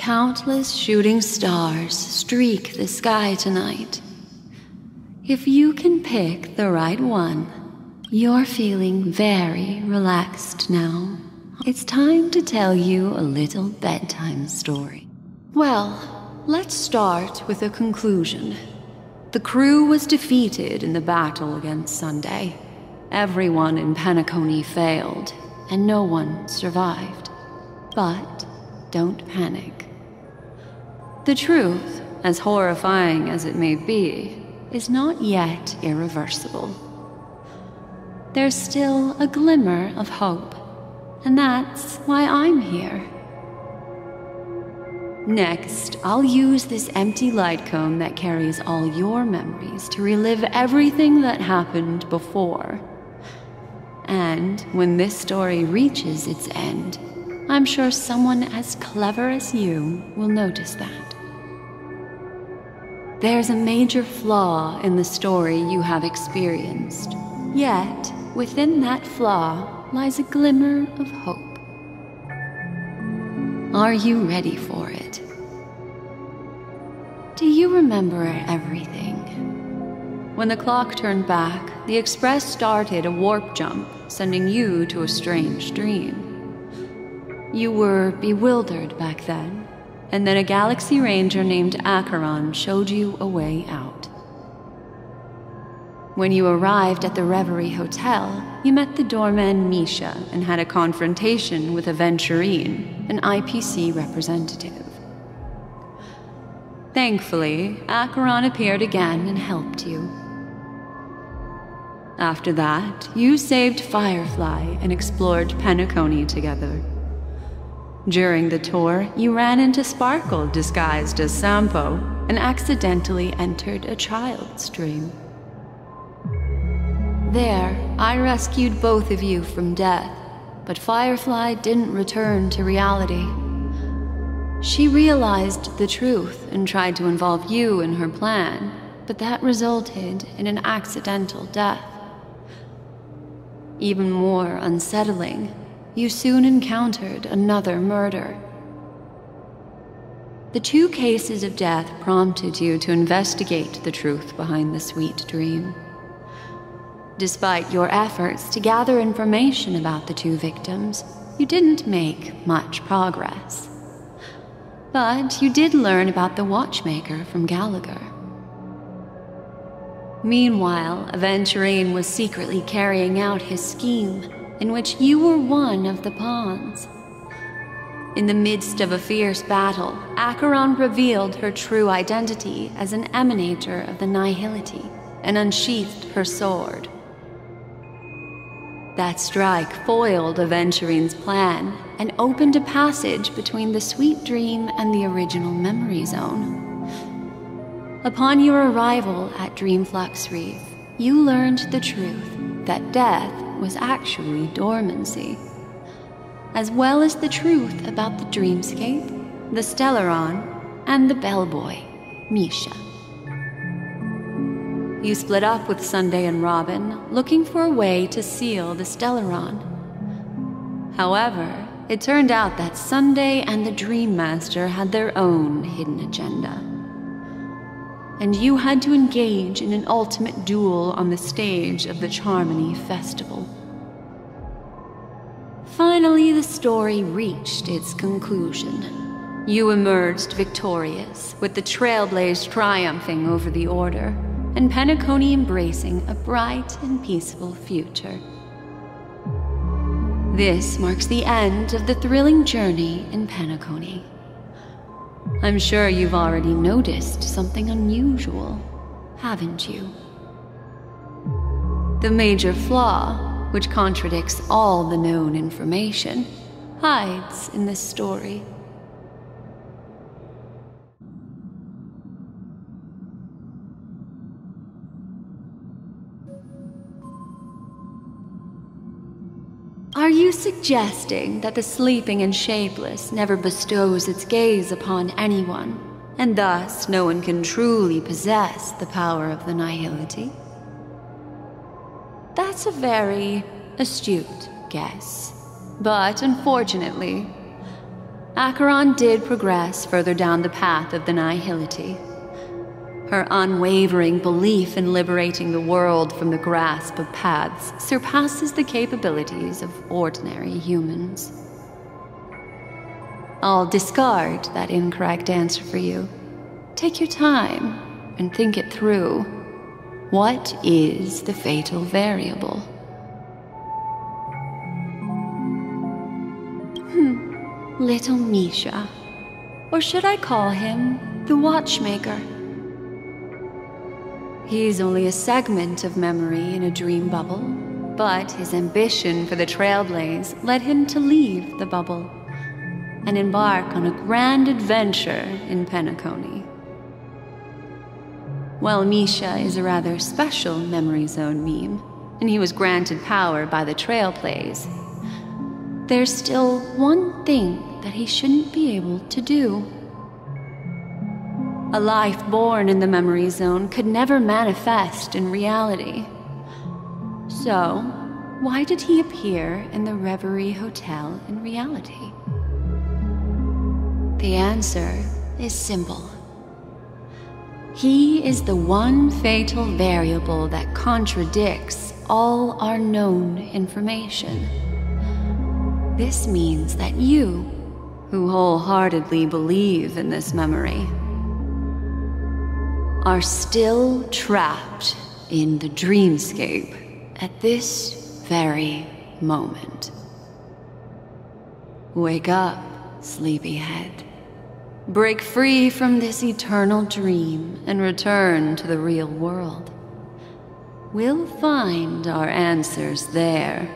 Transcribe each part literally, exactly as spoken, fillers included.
Countless shooting stars streak the sky tonight. If you can pick the right one, you're feeling very relaxed now. It's time to tell you a little bedtime story. Well, let's start with a conclusion. The crew was defeated in the battle against Sunday. Everyone in Penacony failed, and no one survived. But don't panic. The truth, as horrifying as it may be, is not yet irreversible. There's still a glimmer of hope, and that's why I'm here. Next, I'll use this empty light cone that carries all your memories to relive everything that happened before. And when this story reaches its end, I'm sure someone as clever as you will notice that. There's a major flaw in the story you have experienced, yet within that flaw lies a glimmer of hope. Are you ready for it? Do you remember everything? When the clock turned back, the Express started a warp jump, sending you to a strange dream. You were bewildered back then, and then a Galaxy Ranger named Acheron showed you a way out. When you arrived at the Reverie Hotel, you met the doorman Misha and had a confrontation with Aventurine, an I P C representative. Thankfully, Acheron appeared again and helped you. After that, you saved Firefly and explored Penacony together. During the tour, you ran into Sparkle disguised as Sampo and accidentally entered a child's dream. There, I rescued both of you from death, but Firefly didn't return to reality. She realized the truth and tried to involve you in her plan, but that resulted in an accidental death. Even more unsettling, you soon encountered another murder. The two cases of death prompted you to investigate the truth behind the sweet dream. Despite your efforts to gather information about the two victims, you didn't make much progress. But you did learn about the watchmaker from Gallagher. Meanwhile, Aventurine was secretly carrying out his scheme, in which you were one of the pawns. In the midst of a fierce battle, Acheron revealed her true identity as an emanator of the Nihility and unsheathed her sword. That strike foiled Aventurine's plan and opened a passage between the sweet dream and the original memory zone. Upon your arrival at Dreamflux Reef, you learned the truth that death was actually dormancy, as well as the truth about the dreamscape, the Stellaron, and the bellboy, Misha. You split up with Sunday and Robin, looking for a way to seal the Stellaron. However, it turned out that Sunday and the Dream Master had their own hidden agenda. And you had to engage in an ultimate duel on the stage of the Charmony Festival. Finally, the story reached its conclusion. You emerged victorious, with the Trailblaze triumphing over the Order, and Penacony embracing a bright and peaceful future. This marks the end of the thrilling journey in Penacony. I'm sure you've already noticed something unusual, haven't you? The major flaw, which contradicts all the known information, hides in this story. Are you suggesting that the sleeping and shapeless never bestows its gaze upon anyone, and thus no one can truly possess the power of the Nihility? That's a very astute guess, but unfortunately, Acheron did progress further down the path of the Nihility. Her unwavering belief in liberating the world from the grasp of paths surpasses the capabilities of ordinary humans. I'll discard that incorrect answer for you. Take your time and think it through. What is the fatal variable? Hmm, little Misha. Or should I call him the Watchmaker? He's only a segment of memory in a dream bubble, but his ambition for the Trailblaze led him to leave the bubble and embark on a grand adventure in Penacony. While Misha is a rather special Memory Zone meme, and he was granted power by the Trailblaze, there's still one thing that he shouldn't be able to do. A life born in the Memory Zone could never manifest in reality. So, why did he appear in the Reverie Hotel in reality? The answer is simple. He is the one fatal variable that contradicts all our known information. This means that you, who wholeheartedly believe in this memory, are still trapped in the dreamscape at this very moment. Wake up, sleepyhead. Break free from this eternal dream and return to the real world. We'll find our answers there.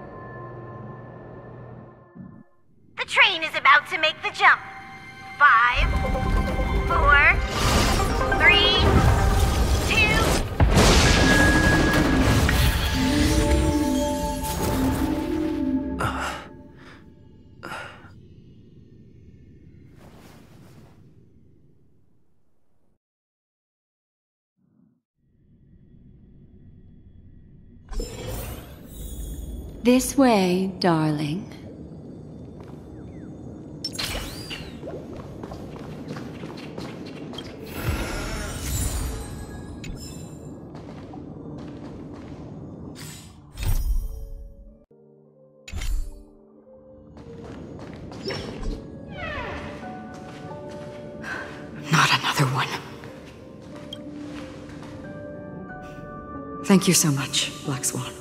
The train is about to make the jump. Five, four, three, two... This way, darling. Not another one. Thank you so much, Black Swan.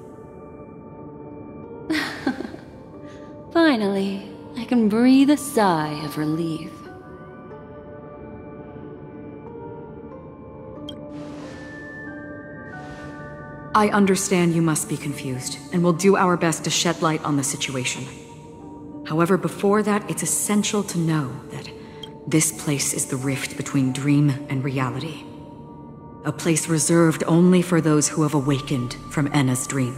Finally, I can breathe a sigh of relief. I understand you must be confused, and will do our best to shed light on the situation. However, before that, it's essential to know that this place is the rift between dream and reality. A place reserved only for those who have awakened from Enna's dream.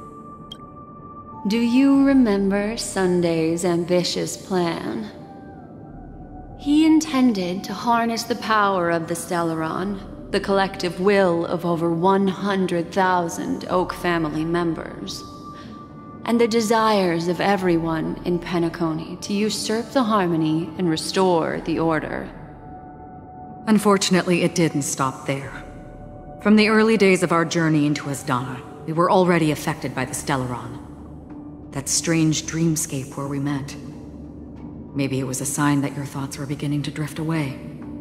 Do you remember Sunday's ambitious plan? He intended to harness the power of the Stellaron, the collective will of over one hundred thousand Oak family members, and the desires of everyone in Penacony to usurp the harmony and restore the order. Unfortunately, it didn't stop there. From the early days of our journey into Asdana, we were already affected by the Stellaron. That strange dreamscape where we met. Maybe it was a sign that your thoughts were beginning to drift away.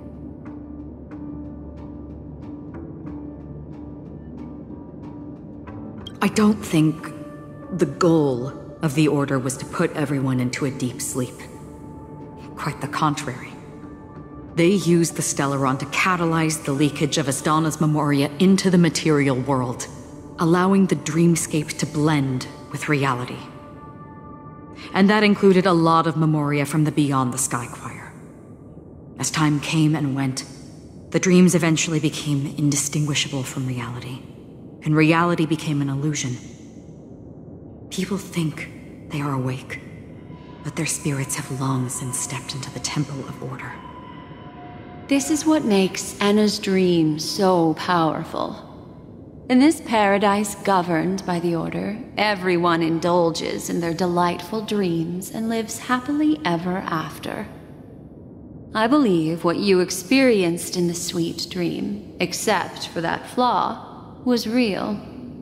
I don't think the goal of the Order was to put everyone into a deep sleep. Quite the contrary. They used the Stellaron to catalyze the leakage of Asdana's Memoria into the material world, allowing the dreamscape to blend with reality. And that included a lot of Memoria from the Beyond the Sky Choir. As time came and went, the dreams eventually became indistinguishable from reality, and reality became an illusion. People think they are awake, but their spirits have long since stepped into the Temple of Order. This is what makes Enna's dream so powerful. In this paradise governed by the Order, everyone indulges in their delightful dreams and lives happily ever after. I believe what you experienced in the sweet dream, except for that flaw, was real.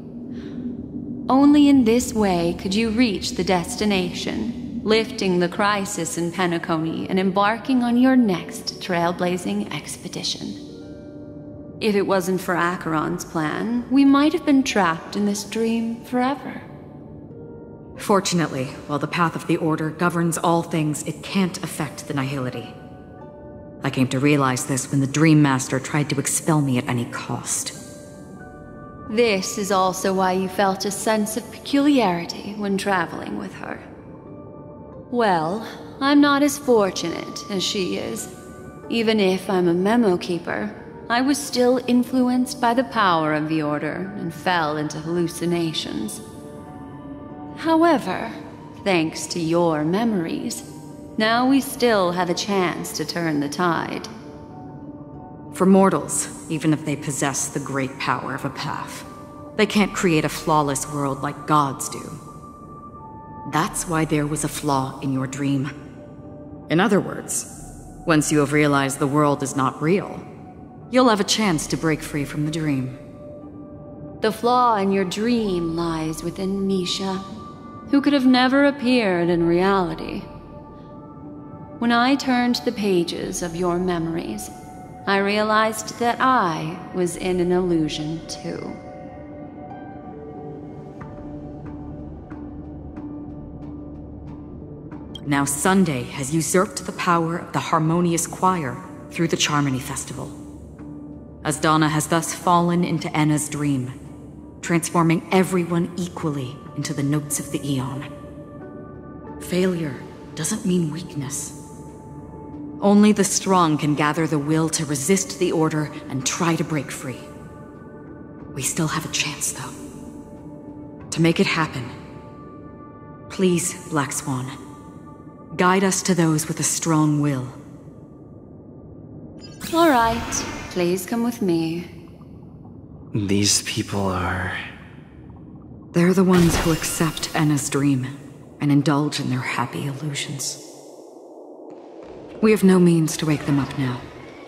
Only in this way could you reach the destination, lifting the crisis in Penacony and embarking on your next trailblazing expedition. If it wasn't for Acheron's plan, we might have been trapped in this dream forever. Fortunately, while the path of the Order governs all things, it can't affect the Nihility. I came to realize this when the Dream Master tried to expel me at any cost. This is also why you felt a sense of peculiarity when traveling with her. Well, I'm not as fortunate as she is. Even if I'm a memo keeper, I was still influenced by the power of the Order and fell into hallucinations. However, thanks to your memories, now we still have a chance to turn the tide. For mortals, even if they possess the great power of a path, they can't create a flawless world like gods do. That's why there was a flaw in your dream. In other words, once you have realized the world is not real, you'll have a chance to break free from the dream. The flaw in your dream lies within Misha, who could have never appeared in reality. When I turned the pages of your memories, I realized that I was in an illusion too. Now Sunday has usurped the power of the Harmonious Choir through the Charmony Festival. Asdana has thus fallen into Enna's dream, transforming everyone equally into the notes of the Aeon. Failure doesn't mean weakness. Only the strong can gather the will to resist the Order and try to break free. We still have a chance, though. To make it happen, please, Black Swan, guide us to those with a strong will. All right, please come with me. These people are... They're the ones who accept Enna's dream and indulge in their happy illusions. We have no means to wake them up now.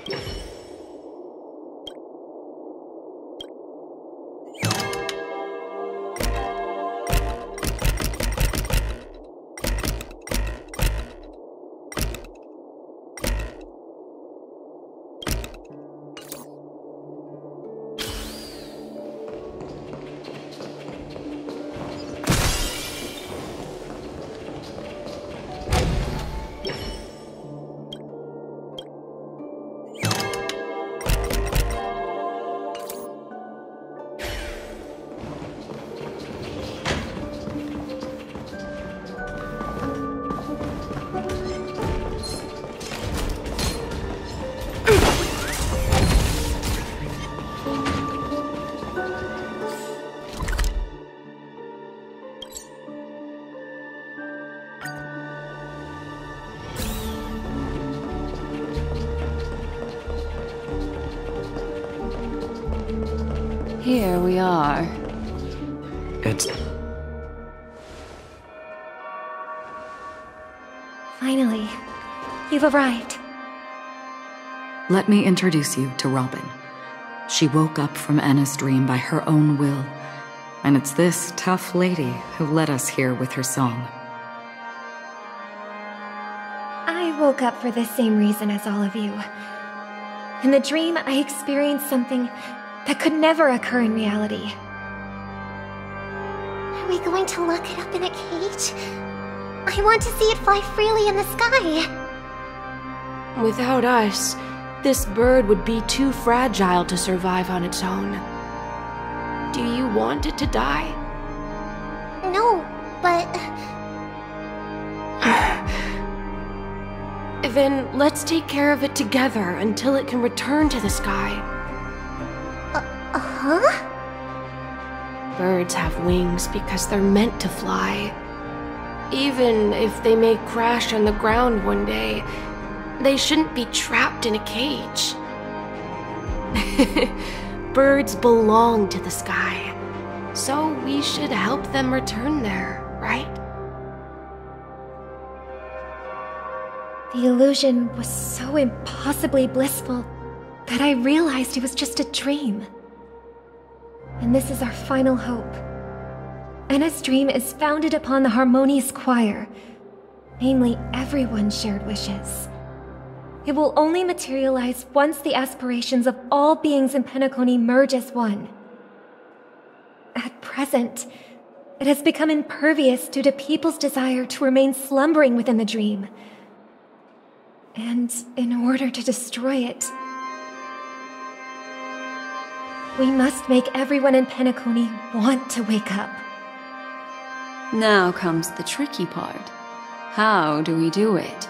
Here we are. It's... Finally, you've arrived. Let me introduce you to Robin. She woke up from Enna's dream by her own will, and it's this tough lady who led us here with her song. I woke up for the same reason as all of you. In the dream, I experienced something that could never occur in reality. Are we going to lock it up in a cage? I want to see it fly freely in the sky. Without us, this bird would be too fragile to survive on its own. Do you want it to die? No, but... Then let's take care of it together until it can return to the sky. Uh-huh? Birds have wings because they're meant to fly. Even if they may crash on the ground one day, they shouldn't be trapped in a cage. birds belong to the sky, so we should help them return there, right? The illusion was so impossibly blissful that I realized it was just a dream. And this is our final hope. Enna's dream is founded upon the harmonious choir, namely everyone's shared wishes. It will only materialize once the aspirations of all beings in Penacony merge as one. At present, it has become impervious due to people's desire to remain slumbering within the dream. And in order to destroy it, we must make everyone in Penacony want to wake up. Now comes the tricky part. How do we do it?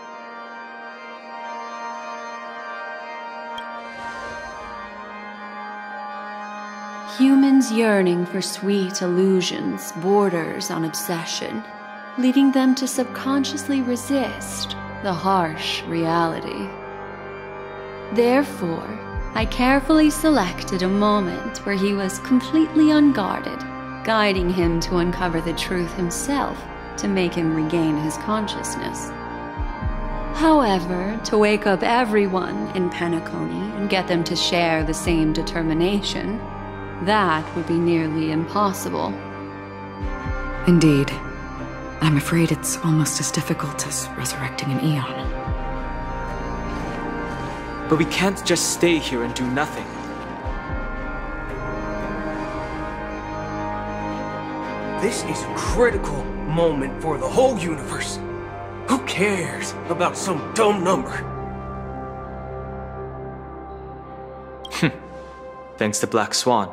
Humans' yearning for sweet illusions borders on obsession, leading them to subconsciously resist the harsh reality. Therefore, I carefully selected a moment where he was completely unguarded, guiding him to uncover the truth himself to make him regain his consciousness. However, to wake up everyone in Penacony and get them to share the same determination, that would be nearly impossible. Indeed. I'm afraid it's almost as difficult as resurrecting an Eon. But we can't just stay here and do nothing. This is a critical moment for the whole universe. Who cares about some dumb number? Thanks to Black Swan.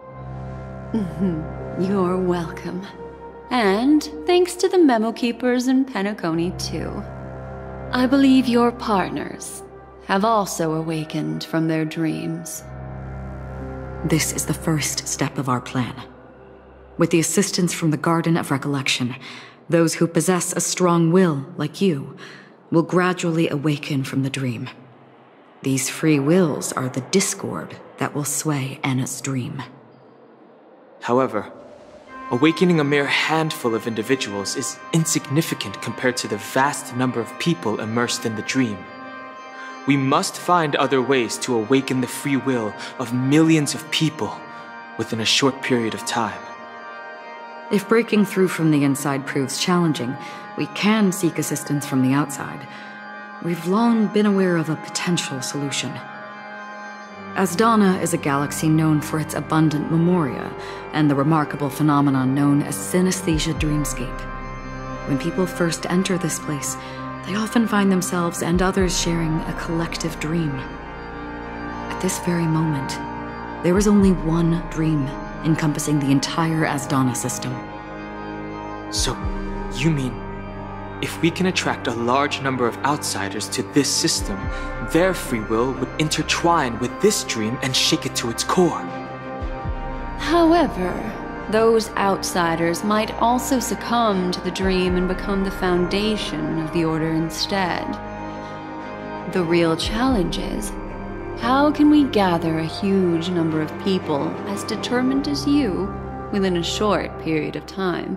You're welcome. And thanks to the Memo Keepers in Penacony, too. I believe your partners have also awakened from their dreams. This is the first step of our plan. With the assistance from the Garden of Recollection, those who possess a strong will, like you, will gradually awaken from the dream. These free wills are the discord that will sway Enna's dream. However, awakening a mere handful of individuals is insignificant compared to the vast number of people immersed in the dream. We must find other ways to awaken the free will of millions of people within a short period of time. If breaking through from the inside proves challenging, we can seek assistance from the outside. We've long been aware of a potential solution. Asdana is a galaxy known for its abundant memoria and the remarkable phenomenon known as synesthesia dreamscape. When people first enter this place, they often find themselves and others sharing a collective dream. At this very moment, there is only one dream encompassing the entire Asdana system. So, you mean, if we can attract a large number of outsiders to this system, their free will would intertwine with this dream and shake it to its core? However, those outsiders might also succumb to the dream and become the foundation of the Order instead. The real challenge is, how can we gather a huge number of people as determined as you within a short period of time?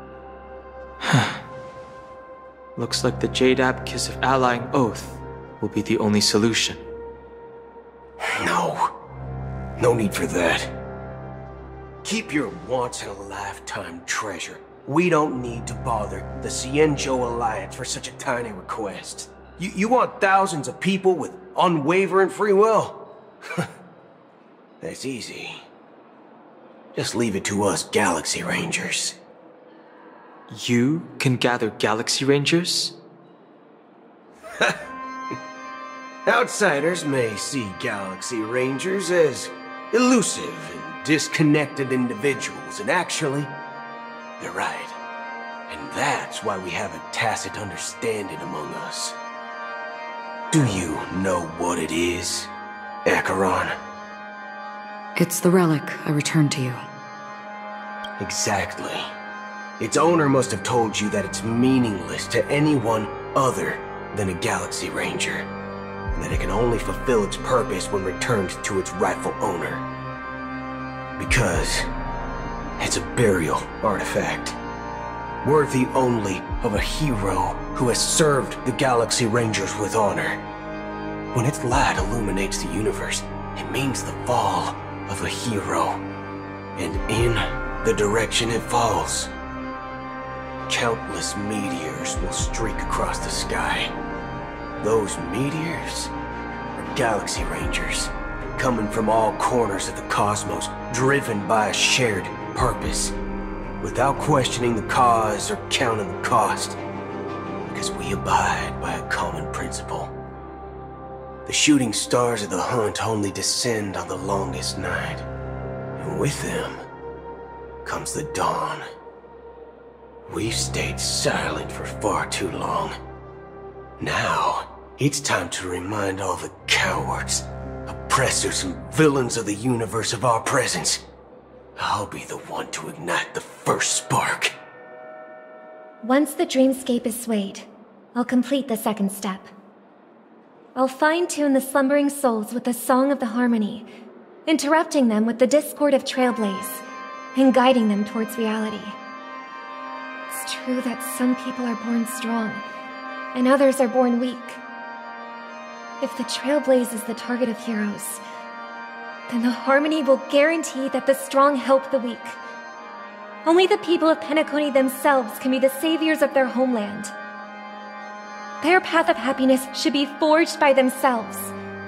Looks like the Jade Kiss of Allying Oath will be the only solution. No. No need for that. Keep your once-in-a-lifetime treasure. We don't need to bother the Cienjo Alliance for such a tiny request. You, you want thousands of people with unwavering free will? That's easy. Just leave it to us Galaxy Rangers. You can gather Galaxy Rangers? Outsiders may see Galaxy Rangers as elusive and disconnected individuals, and actually, they're right. And that's why we have a tacit understanding among us. Do you know what it is, Acheron? It's the relic I returned to you. Exactly. Its owner must have told you that it's meaningless to anyone other than a Galaxy Ranger, and that it can only fulfill its purpose when returned to its rightful owner. Because it's a burial artifact, worthy only of a hero who has served the Galaxy Rangers with honor. When its light illuminates the universe, it means the fall of a hero. And in the direction it falls, countless meteors will streak across the sky. Those meteors are Galaxy Rangers, coming from all corners of the cosmos, driven by a shared purpose, without questioning the cause or counting the cost, because we abide by a common principle. The shooting stars of the hunt only descend on the longest night, and with them comes the dawn. We've stayed silent for far too long. Now, it's time to remind all the cowards, oppressors, and villains of the universe of our presence. I'll be the one to ignite the first spark. Once the dreamscape is swayed, I'll complete the second step. I'll fine-tune the slumbering souls with the Song of the Harmony, interrupting them with the discord of Trailblaze, and guiding them towards reality. It's true that some people are born strong, and others are born weak. If the Trailblaze is the target of heroes, then the Harmony will guarantee that the strong help the weak. Only the people of Penacony themselves can be the saviors of their homeland. Their path of happiness should be forged by themselves.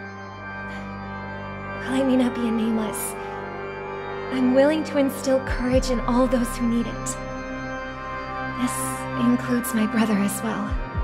While I may not be a Nameless, I'm willing to instill courage in all those who need it. This includes my brother as well.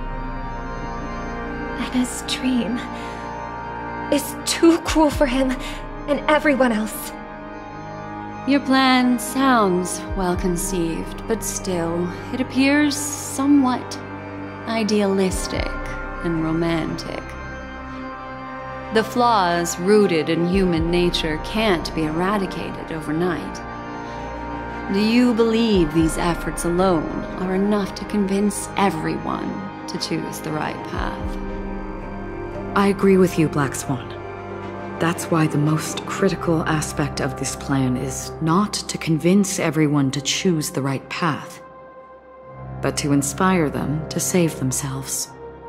Anna's dream is too cruel for him and everyone else. Your plan sounds well conceived, but still, it appears somewhat idealistic and romantic. The flaws rooted in human nature can't be eradicated overnight. Do you believe these efforts alone are enough to convince everyone to choose the right path? I agree with you, Black Swan. That's why the most critical aspect of this plan is not to convince everyone to choose the right path, but to inspire them to save themselves.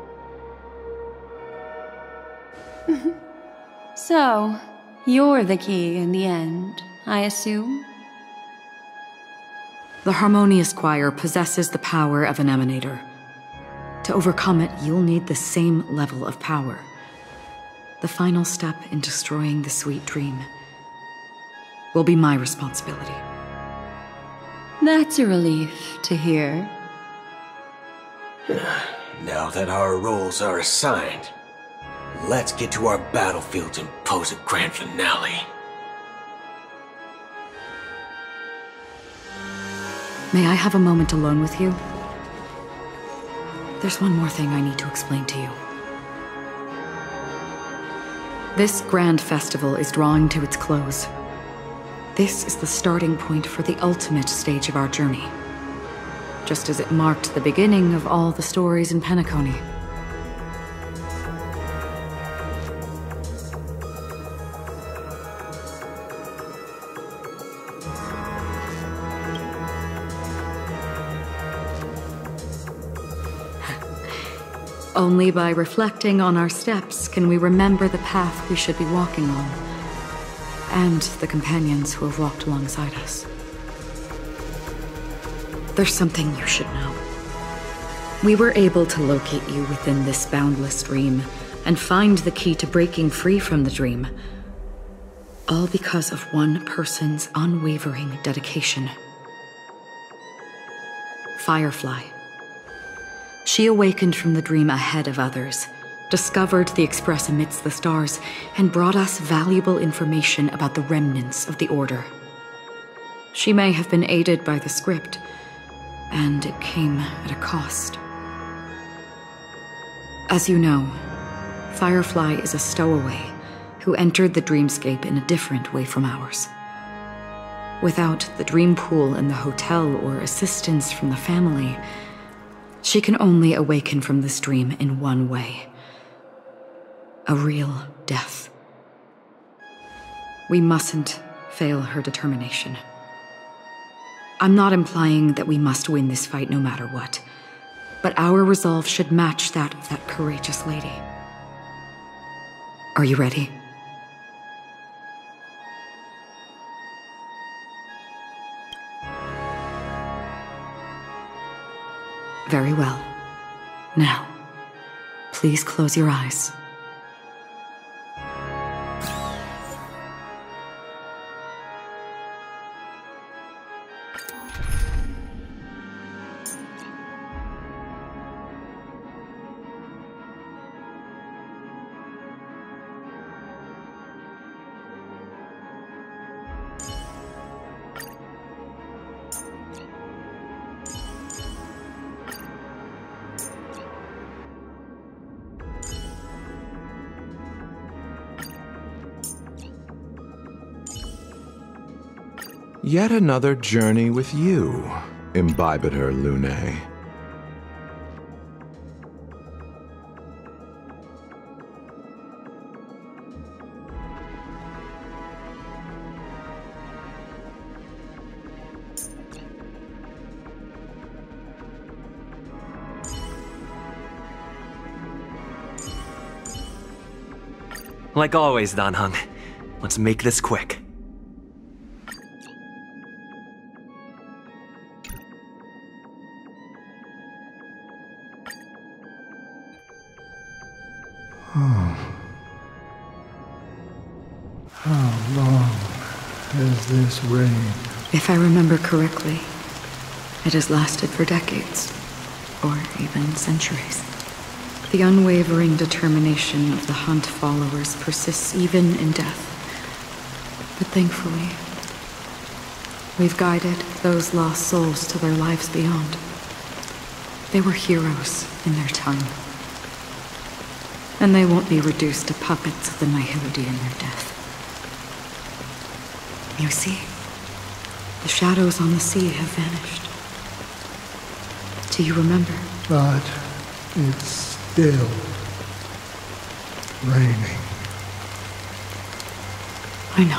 So, you're the key in the end, I assume? The Harmonious Choir possesses the power of an emanator. To overcome it, you'll need the same level of power. The final step in destroying the sweet dream will be my responsibility. That's a relief to hear. Now that our roles are assigned, let's get to our battlefields and pose a grand finale. May I have a moment alone with you? There's one more thing I need to explain to you. This grand festival is drawing to its close. This is the starting point for the ultimate stage of our journey, just as it marked the beginning of all the stories in Penacony. Only by reflecting on our steps can we remember the path we should be walking on, and the companions who have walked alongside us. There's something you should know. We were able to locate you within this boundless dream, and find the key to breaking free from the dream, all because of one person's unwavering dedication. Firefly. She awakened from the dream ahead of others, discovered the Express amidst the stars, and brought us valuable information about the remnants of the Order. She may have been aided by the script, and it came at a cost. As you know, Firefly is a stowaway who entered the dreamscape in a different way from ours. Without the dream pool in the hotel or assistance from the family, she can only awaken from this dream in one way. A real death. We mustn't fail her determination. I'm not implying that we must win this fight no matter what, but our resolve should match that of that courageous lady. Are you ready? Very well. Now, please close your eyes. Yet another journey with you, Imbibitor Lunae. Like always, Dan Heng. Let's make this quick. How long has this reigned? If I remember correctly, it has lasted for decades, or even centuries. The unwavering determination of the Hunt followers persists even in death. But thankfully, we've guided those lost souls to their lives beyond. They were heroes in their time. And they won't be reduced to puppets of the Nihility in their death. You see, the shadows on the sea have vanished. Do you remember? But it's still raining. I know.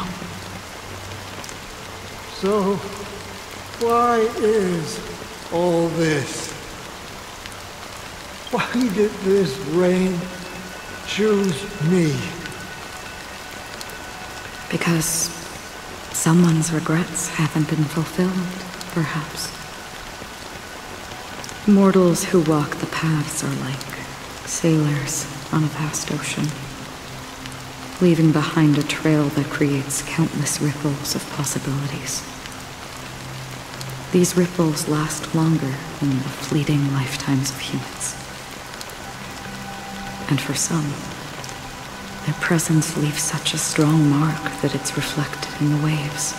So, why is all this? Why did this rain choose me? Because someone's regrets haven't been fulfilled, perhaps. Mortals who walk the paths are like sailors on a vast ocean, leaving behind a trail that creates countless ripples of possibilities. These ripples last longer than the fleeting lifetimes of humans. And for some, their presence leaves such a strong mark that it's reflected in the waves.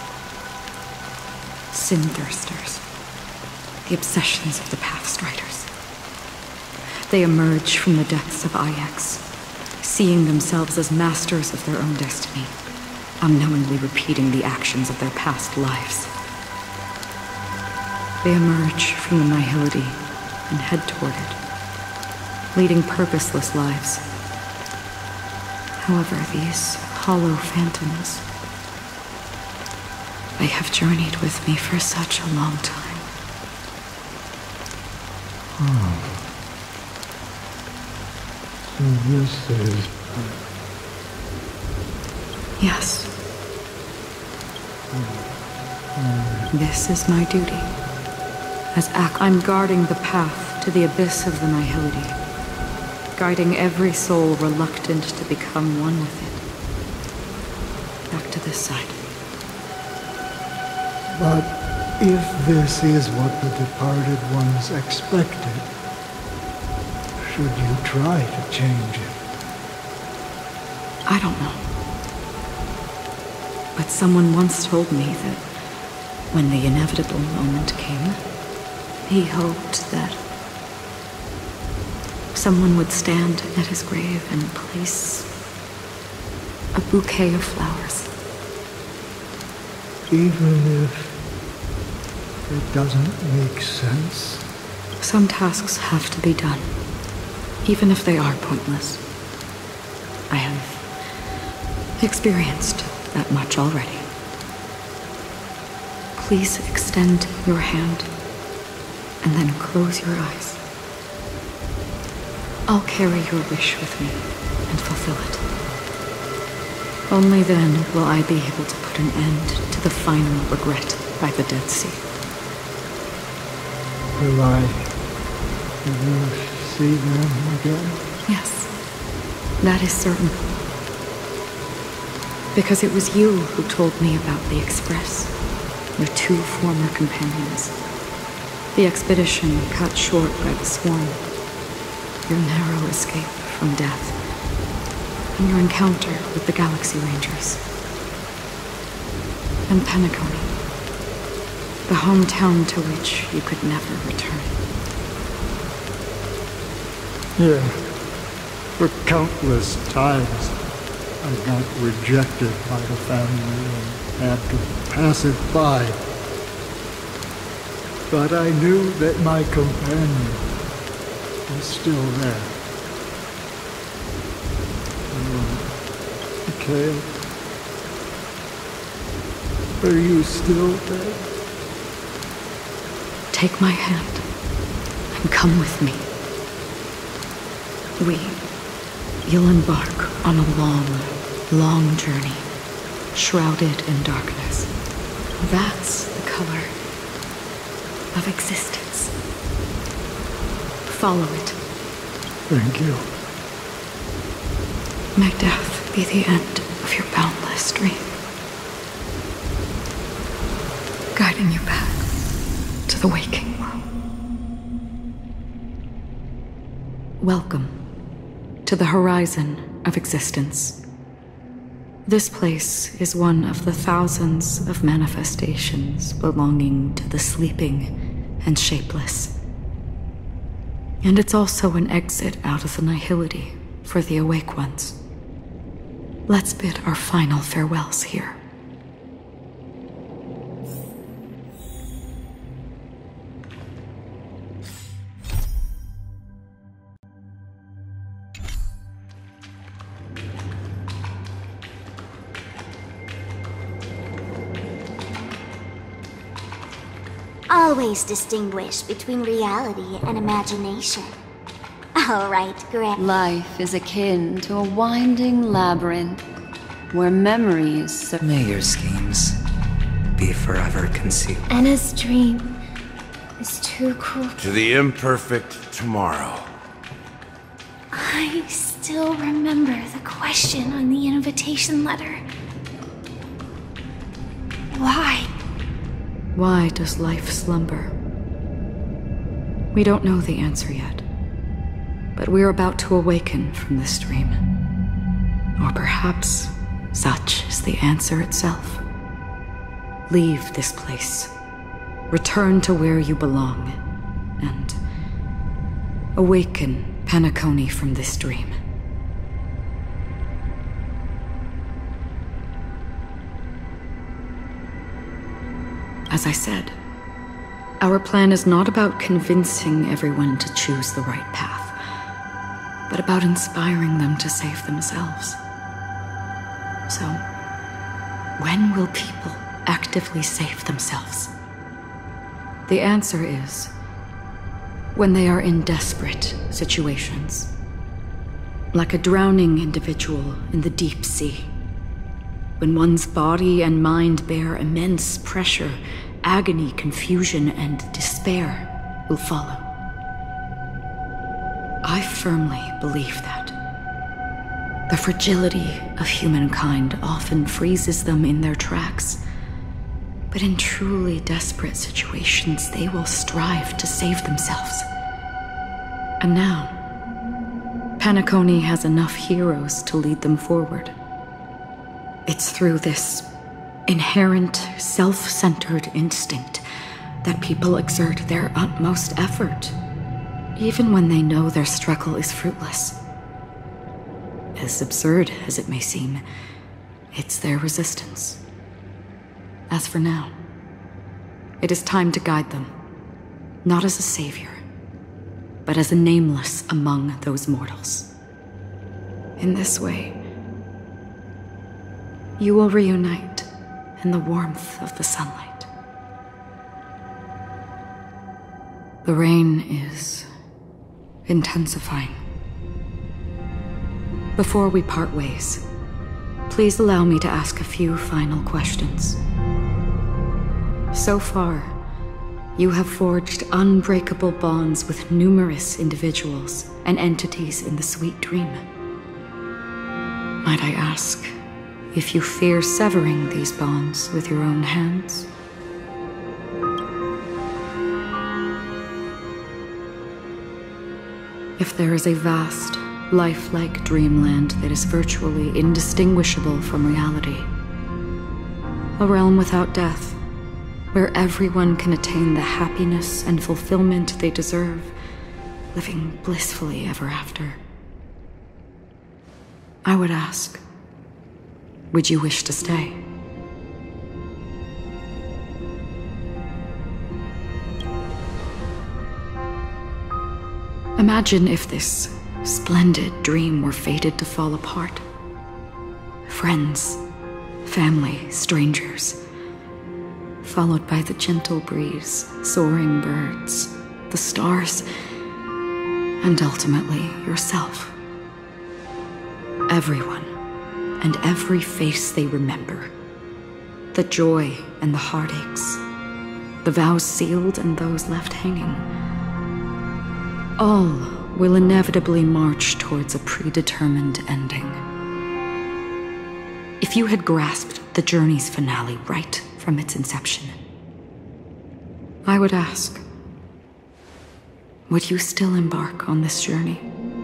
Sin-thirsters, the obsessions of the Pathstriders. They emerge from the depths of Ix, seeing themselves as masters of their own destiny, unknowingly repeating the actions of their past lives. They emerge from the Nihility and head toward it, leading purposeless lives. However, these hollow phantoms, they have journeyed with me for such a long time. Oh. So this is... Yes. This is my duty. As Ak, I'm guarding the path to the abyss of the Nihility, guiding every soul reluctant to become one with it. Back to this side. But if this is what the departed ones expected, should you try to change it? I don't know. But someone once told me that when the inevitable moment came, he hoped that someone would stand at his grave and place a bouquet of flowers. Even if it doesn't make sense? Some tasks have to be done, even if they are pointless. I have experienced that much already. Please extend your hand, and then close your eyes. I'll carry your wish with me and fulfill it. Only then will I be able to put an end to the final regret by the Dead Sea. Will I ever see them again? Yes, that is certain. Because it was you who told me about the Express, your two former companions. The expedition cut short by the Swarm, your narrow escape from death, and your encounter with the Galaxy Rangers. And Penacony, the hometown to which you could never return. Yeah, for countless times I got rejected by the family and had to pass it by. But I knew that my companion was still there. Mikhail, are you still there? Take my hand and come with me. We, you'll embark on a long, long journey, shrouded in darkness. That's the color of existence. Follow it. Thank you. May death be the end of your boundless dream, guiding you back to the waking world. Welcome to the horizon of existence. This place is one of the thousands of manifestations belonging to the sleeping and shapeless. And it's also an exit out of the nihility for the awake ones. Let's bid our final farewells here. Always distinguish between reality and imagination. All right, Greg. Life is akin to a winding labyrinth where memories... May your schemes be forever concealed. Anna's dream is too cruel. To the imperfect tomorrow. I still remember the question on the invitation letter. Why? Why does life slumber? We don't know the answer yet, but we're about to awaken from this dream. Or perhaps such is the answer itself. Leave this place, return to where you belong, and awaken Penacony from this dream. As I said, our plan is not about convincing everyone to choose the right path, but about inspiring them to save themselves. So, when will people actively save themselves? The answer is when they are in desperate situations, like a drowning individual in the deep sea. When one's body and mind bear immense pressure, agony, confusion, and despair will follow. I firmly believe that. The fragility of humankind often freezes them in their tracks, but in truly desperate situations, they will strive to save themselves. And now, Penacony has enough heroes to lead them forward. It's through this inherent, self-centered instinct that people exert their utmost effort, even when they know their struggle is fruitless. As absurd as it may seem, it's their resistance. As for now, it is time to guide them, not as a savior, but as a nameless among those mortals. In this way, you will reunite in the warmth of the sunlight. The rain is intensifying. Before we part ways, please allow me to ask a few final questions. So far, you have forged unbreakable bonds with numerous individuals and entities in the Sweet Dream. Might I ask if you fear severing these bonds with your own hands? If there is a vast, lifelike dreamland that is virtually indistinguishable from reality, a realm without death, where everyone can attain the happiness and fulfillment they deserve, living blissfully ever after, I would ask, would you wish to stay? Imagine if this splendid dream were fated to fall apart. Friends, family, strangers, followed by the gentle breeze, soaring birds, the stars, and ultimately yourself. Everyone, and every face they remember. The joy and the heartaches, the vows sealed and those left hanging. All will inevitably march towards a predetermined ending. If you had grasped the journey's finale right from its inception, I would ask, would you still embark on this journey?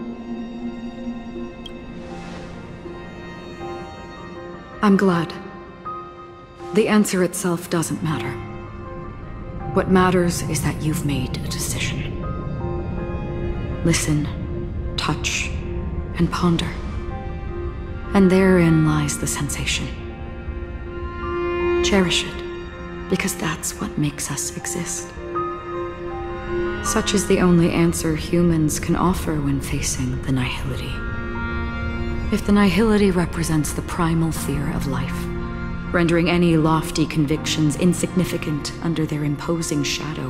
I'm glad. The answer itself doesn't matter. What matters is that you've made a decision. Listen, touch, and ponder. And therein lies the sensation. Cherish it, because that's what makes us exist. Such is the only answer humans can offer when facing the nihility. If the nihility represents the primal fear of life, rendering any lofty convictions insignificant under their imposing shadow,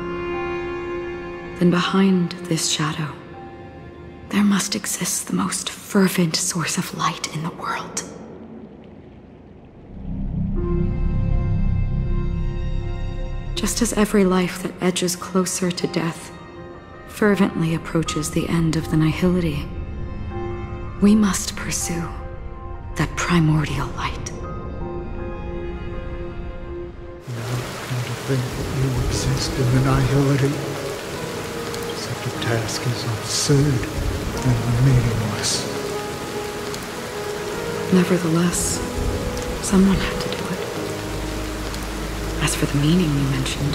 then behind this shadow, there must exist the most fervent source of light in the world. Just as every life that edges closer to death fervently approaches the end of the nihility, we must pursue that primordial light. Now come to think that you exist in the nihility, such a task is absurd and meaningless. Nevertheless, someone had to do it. As for the meaning you mentioned,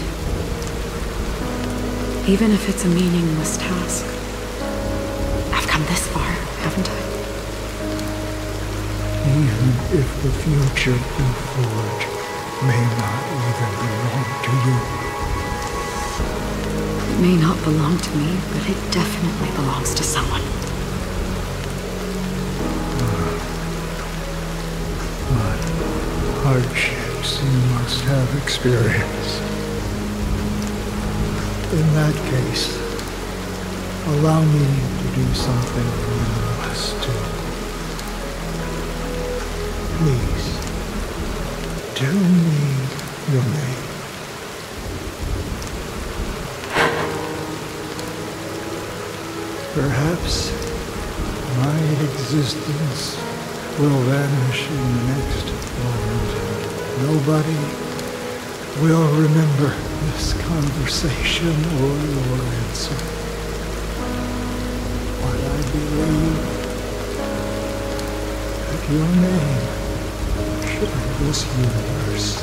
even if it's a meaningless task, I've come this far, haven't I? Even if the future you forge may not even belong to you. It may not belong to me, but it definitely belongs to someone. What hardships you must have experienced. In that case, allow me to do something you must do. Please, tell me your name. Perhaps my existence will vanish in the next moment. Nobody will remember this conversation or your answer. But I believe that your name share this universe.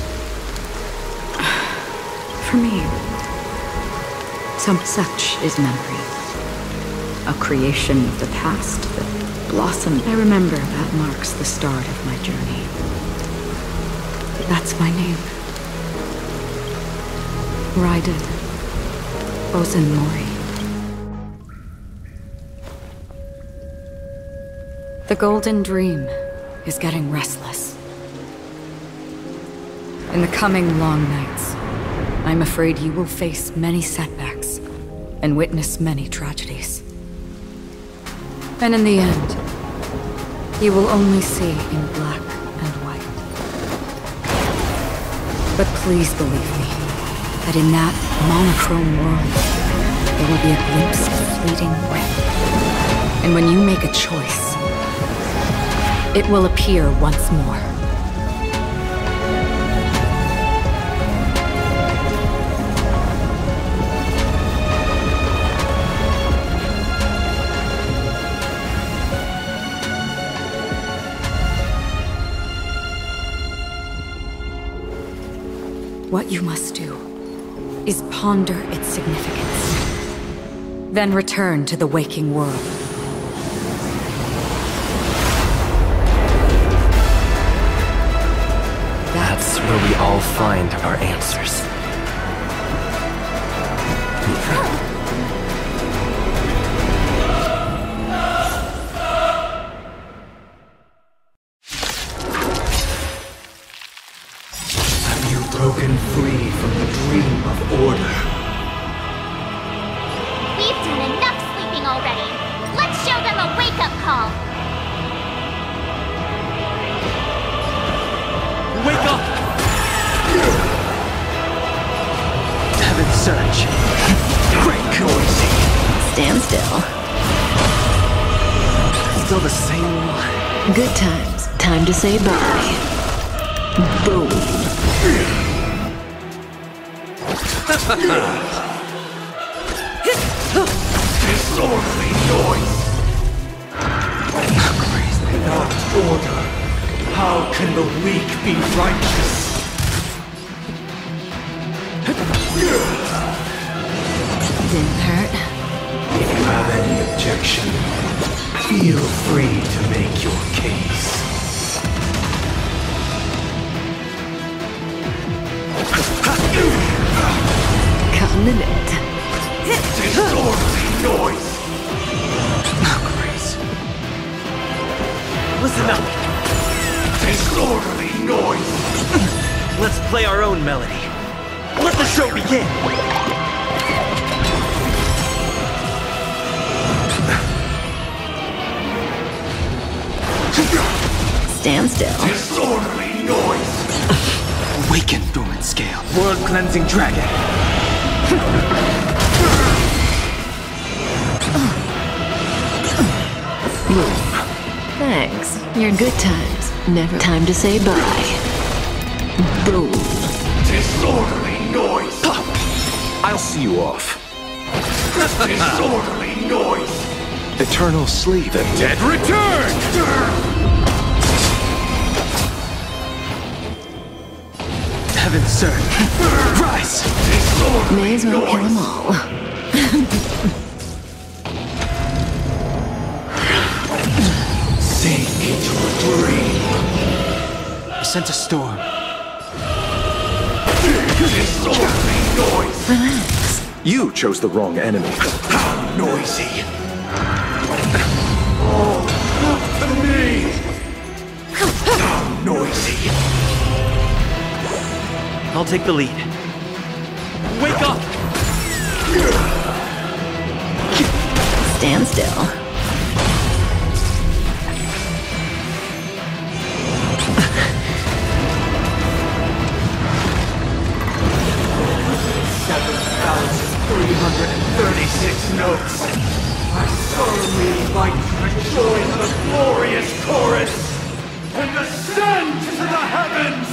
For me, some such is memory. A creation of the past that blossomed. I remember that marks the start of my journey. That's my name. Raiden Ozenmori. The Golden Dream is getting restless. In the coming long nights, I'm afraid you will face many setbacks and witness many tragedies. And in the end, you will only see in black and white. But please believe me, that in that monochrome world, there will be a glimpse of fleeting red. And when you make a choice, it will appear once more. What you must do is ponder its significance, then return to the waking world. That's where we all find our answers. Broken free from the dream of order. We've done enough sleeping already. Let's show them a wake-up call. Wake up! Heaven Surge. Great noisy. Stand still. Still the same. Good times. Time to say bye. Boom. Disorderly noise! Without order, how can the weak be righteous? Didn't hurt. If you have any objection, feel free to make your case. Cutting the net. Disorderly noise! Grace. Listen up. Disorderly noise! Let's play our own melody. Let the show begin! Stand still. Disorderly noise! Awaken, dormant scale. World-cleansing dragon. Thanks. Your good times. Never time to say bye. Boom. Disorderly noise! I'll see you off. Disorderly noise! Eternal sleep. The dead return! Heaven Surge. Rise! May as well kill them all. Sink into a dream. I sense a storm. Disorderly noise! Relax. You chose the wrong enemy. How noisy! Oh, not to me! How noisy! I'll take the lead. Wake up! Stand still. seven thousand three hundred thirty-six notes. I solemnly invite you to join the glorious chorus and ascend to the heavens!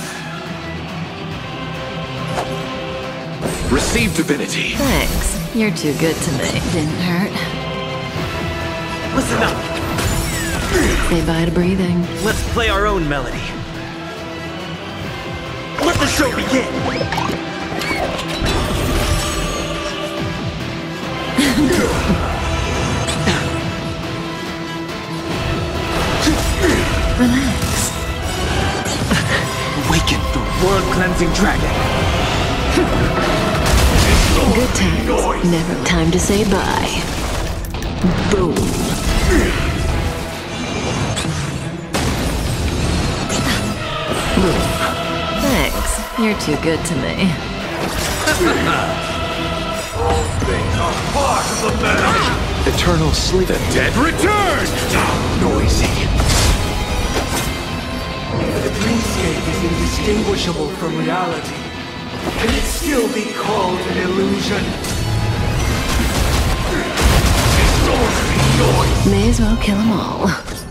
Receive divinity. Thanks. You're too good to me. Didn't hurt. Listen up. Say bye to breathing. Let's play our own melody. Let the show begin. Relax. Awaken the world-cleansing dragon. Good times. Never time to say bye. Boom. Boom. Thanks. You're too good to me. All things are part of the melody. Eternal sleep. The dead return! Noisy. The dreamscape is indistinguishable from reality. Can it still be called an illusion? Noise. May as well kill them all.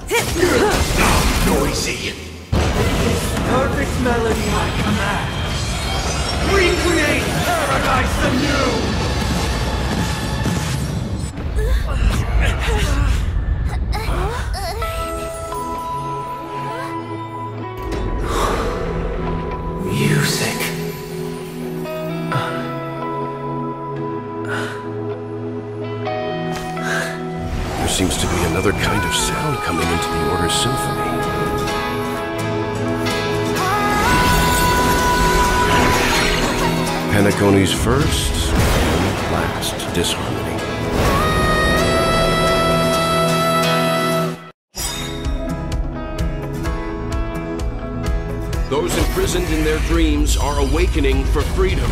Noisy. Perfect melody I command. Recreate paradise anew! Music. There seems to be another kind of sound coming into the Order's symphony. Penacony's first and last disharmony. Those imprisoned in their dreams are awakening for freedom.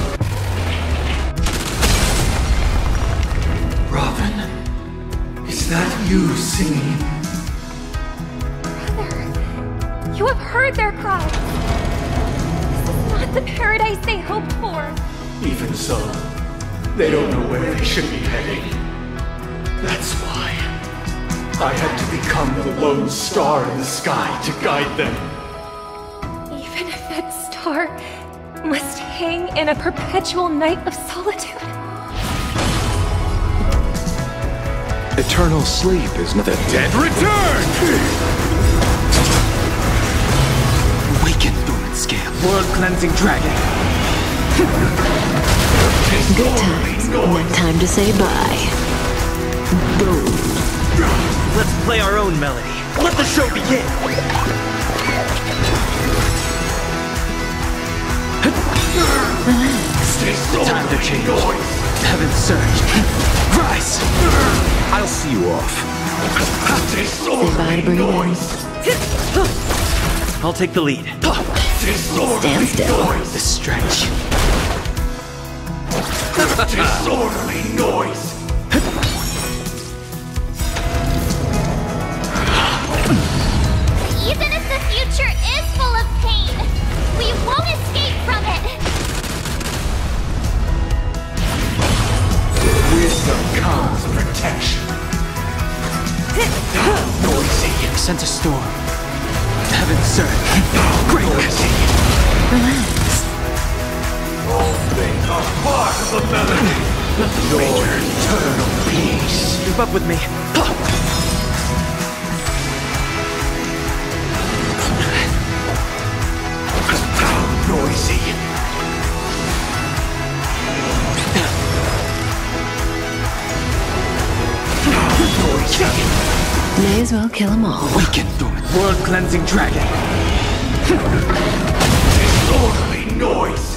Robin, is that you singing? Brother, you have heard their cries. This is not the paradise they hoped for. Even so, they don't know where they should be heading. That's why I had to become the lone star in the sky to guide them. Even if that star must hang in a perpetual night of solitude. Eternal sleep is not. The dead return! Awaken, Dormant Scale. World-cleansing dragon. Good times. No time to say bye. Boom. Let's play our own melody. Let the show begin! Time to change. Heaven's surge. Rise! I'll see you off. Say bye to breathing. I'll take the lead. Stand still. The stretch. Disorderly noise. Even if the future is full of pain, we won't escape from it. Wisdom comes protection. Noisy. Sense a storm. Heaven's surge. Great. Relax. All things are part of the melody. Your eternal peace. Keep up with me. Noisy. Noisy. May as well kill them all. Awaken, Dormant. World-cleansing dragon. Disorderly noise.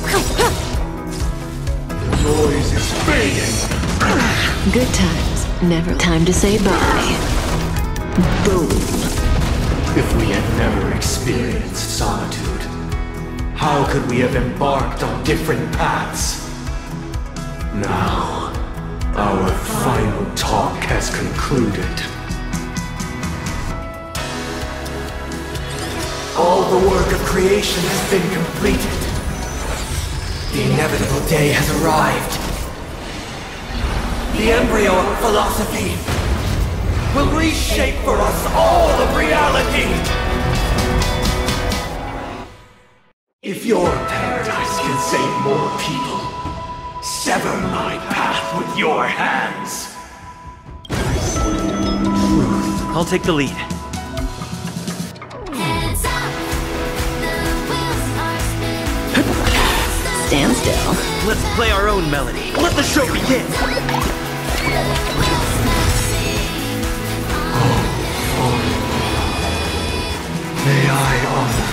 The noise is fading. Good times. Never time to say bye. Boom. If we had never experienced solitude, how could we have embarked on different paths? Now, our final talk has concluded. All the work of creation has been completed. The inevitable day has arrived. The embryo of philosophy will reshape for us all of reality. If your paradise can save more people, sever my path with your hands. Truth. I'll take the lead. Stand still. Let's play our own melody. Let the show begin! May I honor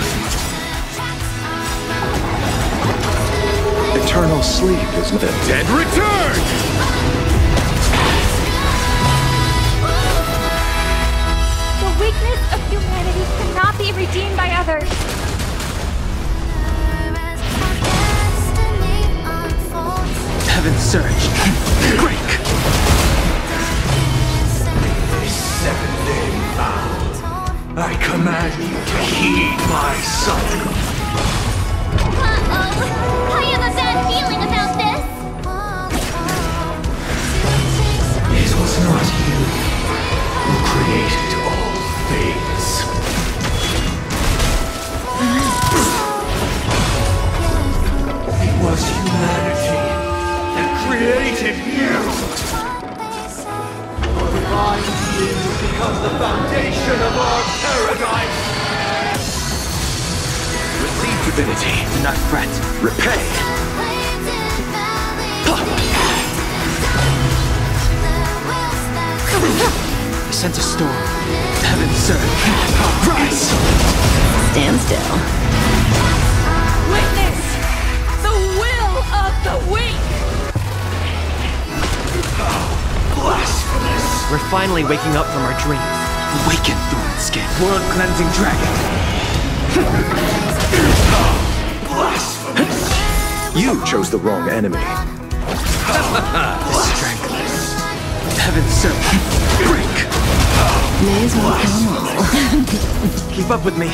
Eternal sleep is not. The dead return! The weakness of humanity cannot be redeemed by others. Heaven's surge. Break! Heed my summons. Uh-oh! I have a bad feeling about this! It was not you who created all things. It was humanity that created you. Your divine being will become the foundation of our paradise. Receive divinity, do not fret. Repay! I sent a storm. Heaven surge. Rise! Stand still. Witness the will of the weak! Blasphemous! We're finally waking up from our dreams. Awaken, Thornskin. World-cleansing dragon. Blasphemous! You chose the wrong enemy. The strength. Heaven surge. Break! May as well kill them all. Keep up with me.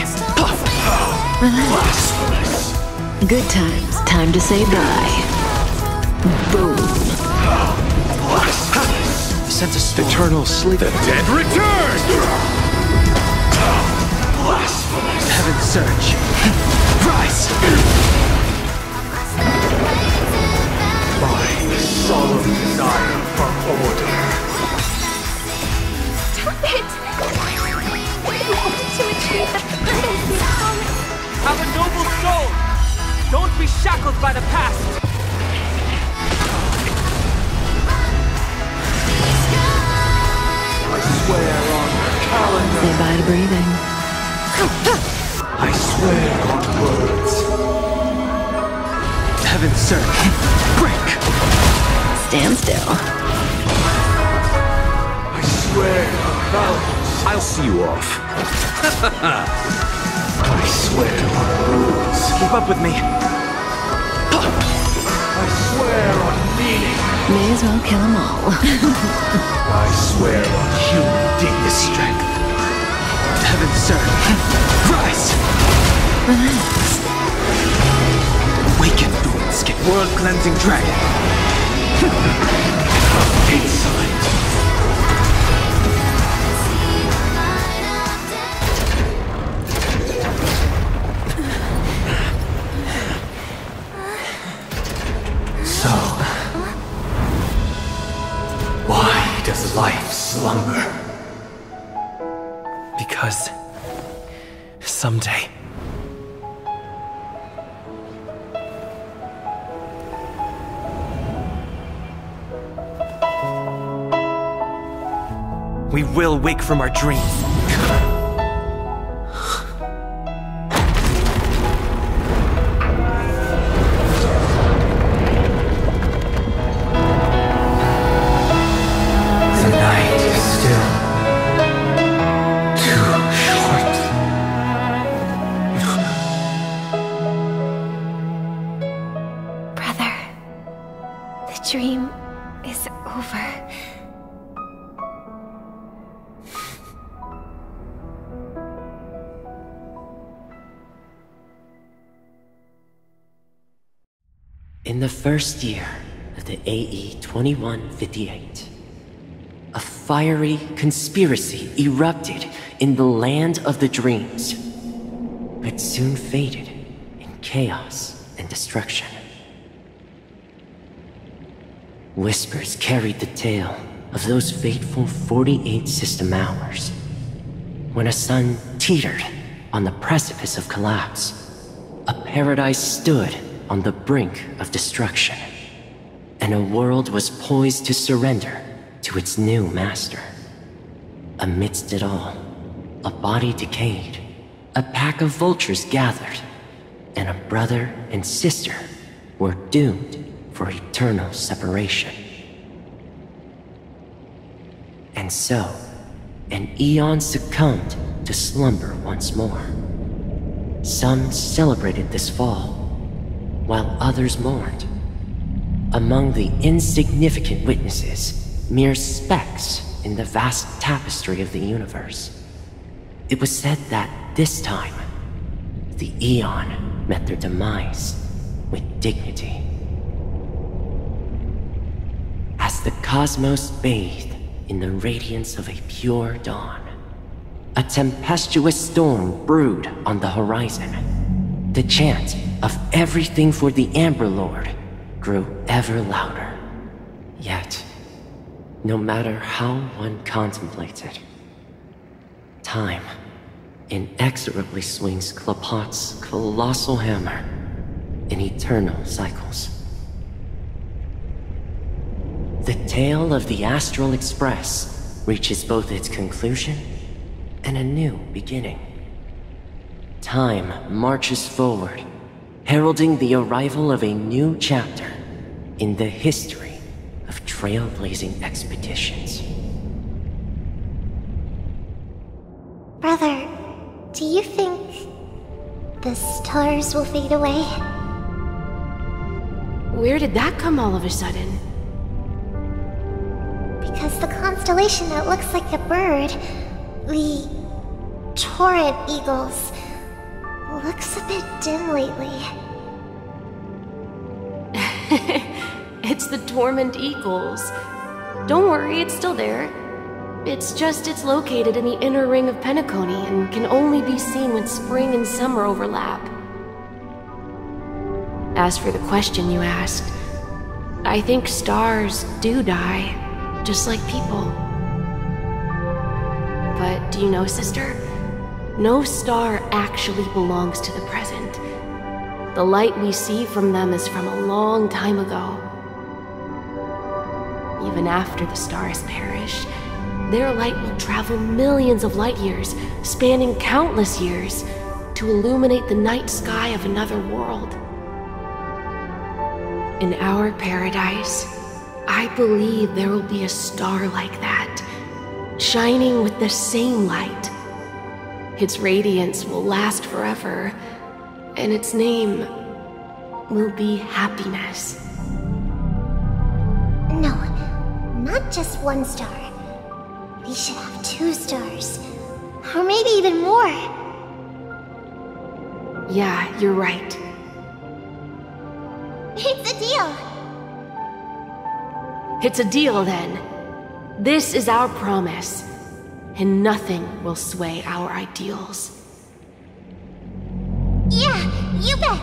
Blasphemous! Good times. Time to say bye. Boom. Blasphemous! I sent a storm. Eternal sleep. The dead return! Blasphemous! Heaven surge. Rise! My solemn desire for order. Stop it! I want to achieve the purpose you promised. Have a noble soul! Don't be shackled by the past! I swear on the calendar. Say bye to breathing. I swear on words. Heaven surge. Break! Stand still. I swear on mountains. I'll see you off. I swear on rules. Keep up with me. I swear on meaning. May as well kill them all. I swear on human dignity. Strength. Heaven surge. Rise! Relax. Awaken, Thornskin. World-cleansing dragon. Insolent. So, why does life slumber? Because someday we will wake from our dreams. The night is still too short. Brother, the dream is over. In the first year of the A E twenty-one fifty-eight, a fiery conspiracy erupted in the land of the dreams, but soon faded in chaos and destruction. Whispers carried the tale of those fateful forty-eight system hours, when a sun teetered on the precipice of collapse. A paradise stood on the brink of destruction, and a world was poised to surrender to its new master. Amidst it all, a body decayed, a pack of vultures gathered, and a brother and sister were doomed for eternal separation. And so, an eon succumbed to slumber once more. Some celebrated this fall, while others mourned. Among the insignificant witnesses, mere specks in the vast tapestry of the universe, it was said that this time, the Aeon met their demise with dignity. As the cosmos bathed in the radiance of a pure dawn, a tempestuous storm brewed on the horizon. The chant of everything for the Amber Lord grew ever louder. Yet, no matter how one contemplates it, time inexorably swings Klapot's colossal hammer in eternal cycles. The tale of the Astral Express reaches both its conclusion and a new beginning. Time marches forward, heralding the arrival of a new chapter in the history of trailblazing expeditions. Brother, do you think the stars will fade away? Where did that come all of a sudden? Because the constellation that looks like a bird, the Torrent Eagles, looks a bit dim lately. It's the Torment Eagles. Don't worry, it's still there. It's just it's located in the inner ring of Penacony and can only be seen when spring and summer overlap. As for the question you asked, I think stars do die, just like people. But do you know, sister? No star actually belongs to the present. The light we see from them is from a long time ago. Even after the stars perish, their light will travel millions of light years, spanning countless years, to illuminate the night sky of another world. In our paradise, I believe there will be a star like that, shining with the same light. Its radiance will last forever, and its name will be happiness. No, not just one star. We should have two stars, or maybe even more. Yeah, you're right. It's a deal. It's a deal, then. This is our promise, and nothing will sway our ideals. Yeah, you bet.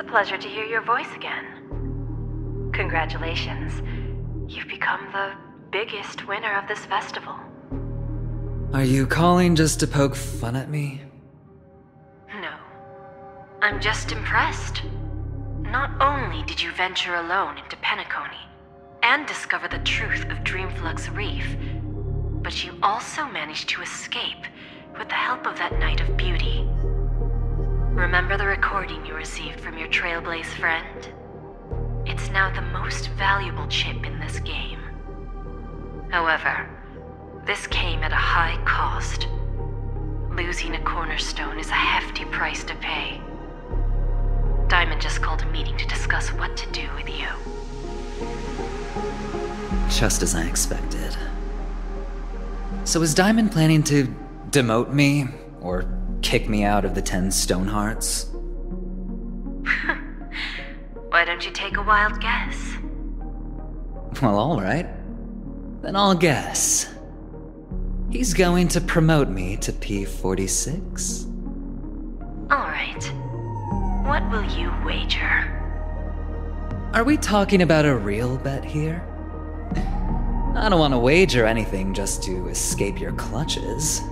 a pleasure to hear your voice again. Congratulations. You've become the biggest winner of this festival. Are you calling just to poke fun at me? No. I'm just impressed. Not only did you venture alone into Penacony and discover the truth of Dreamflux Reef, but you also managed to escape with the help of that Knight of Beauty. Remember the recording you received from your Trailblaze friend? It's now the most valuable chip in this game. However, this came at a high cost. Losing a cornerstone is a hefty price to pay. Diamond just called a meeting to discuss what to do with you. Just as I expected. So is Diamond planning to demote me, or kick me out of the Ten Stonehearts? Why don't you take a wild guess? Well, alright. Then I'll guess. He's going to promote me to P forty-six. Alright. What will you wager? Are we talking about a real bet here? I don't want to wager anything just to escape your clutches.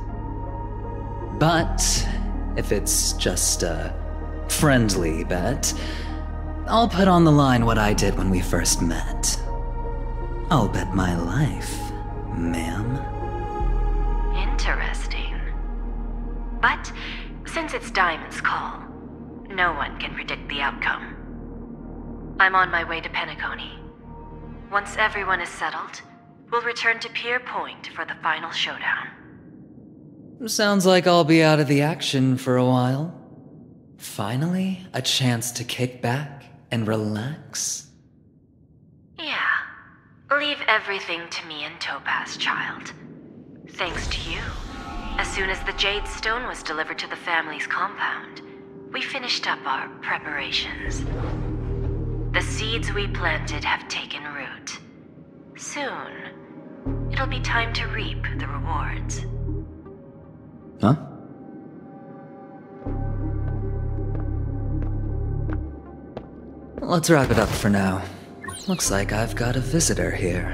But if it's just a friendly bet, I'll put on the line what I did when we first met. I'll bet my life, ma'am. Interesting. But since it's Diamond's call, no one can predict the outcome. I'm on my way to Penacony. Once everyone is settled, we'll return to Pier Point for the final showdown. Sounds like I'll be out of the action for a while. Finally, a chance to kick back and relax. Yeah. Leave everything to me and Topaz, child. Thanks to you, as soon as the Jade Stone was delivered to the family's compound, we finished up our preparations. The seeds we planted have taken root. Soon, it'll be time to reap the rewards. Huh? Let's wrap it up for now. Looks like I've got a visitor here.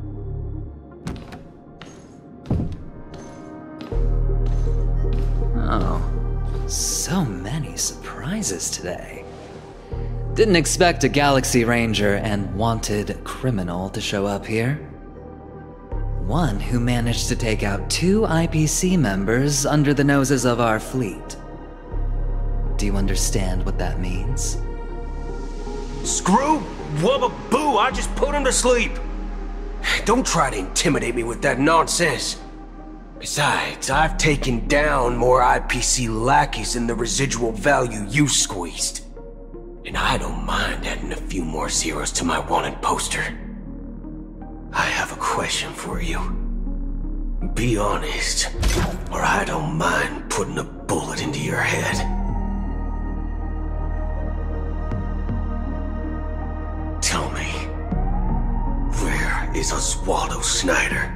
Oh, so many surprises today. Didn't expect a Galaxy Ranger and wanted criminal to show up here. One who managed to take out two I P C members under the noses of our fleet. Do you understand what that means? Screw Wubba Boo, I just put him to sleep. Don't try to intimidate me with that nonsense. Besides, I've taken down more I P C lackeys than the residual value you squeezed. And I don't mind adding a few more zeros to my wanted poster. I have a question for you. Be honest, or I don't mind putting a bullet into your head. Tell me, where is Oswaldo Snyder?